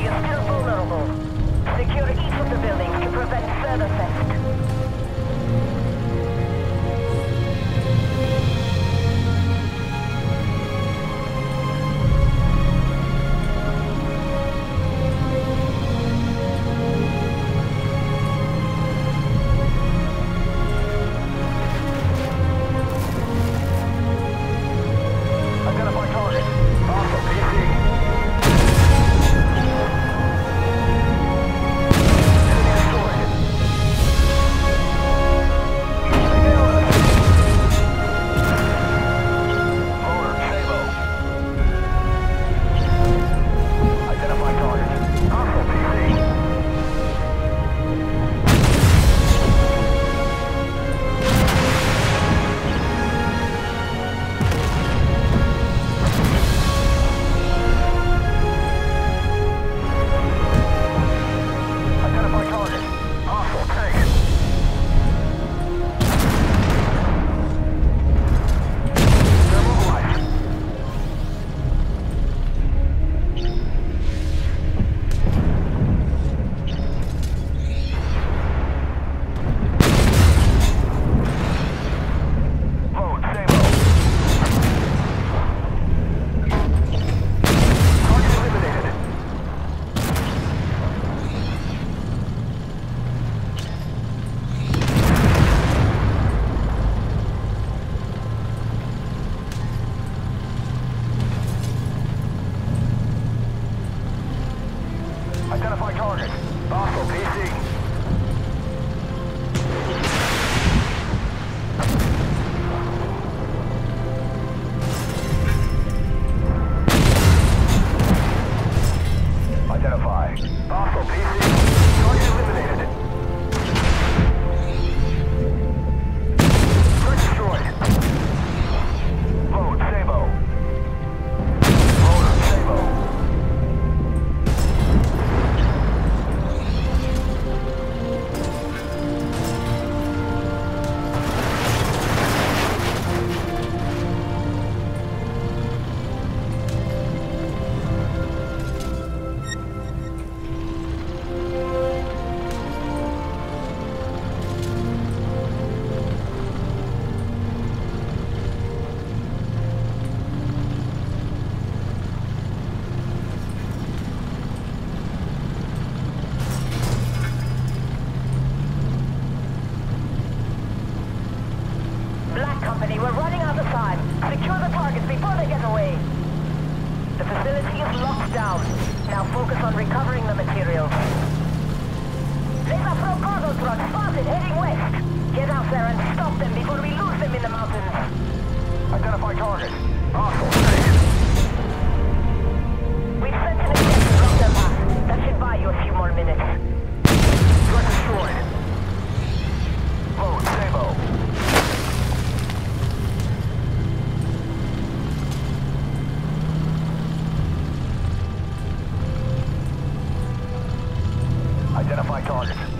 you're still vulnerable. Secure each of the buildings to prevent further theft. Identify target. Hostile PC. Identify. Hostile PC. Target eliminated. Threat destroyed. Load Sabo. Load Sabo. Company, we're running out of time. Secure the targets before they get away. The facility is locked down. Now focus on recovering the materials. Laser Pro cargo truck spotted heading west. Get out there and stop them before we lose them in the mountains. Identify target. Hostile. We've sent an exec to block their path. That should buy you a few more minutes. Threat destroyed. Load Sabo. Identify target.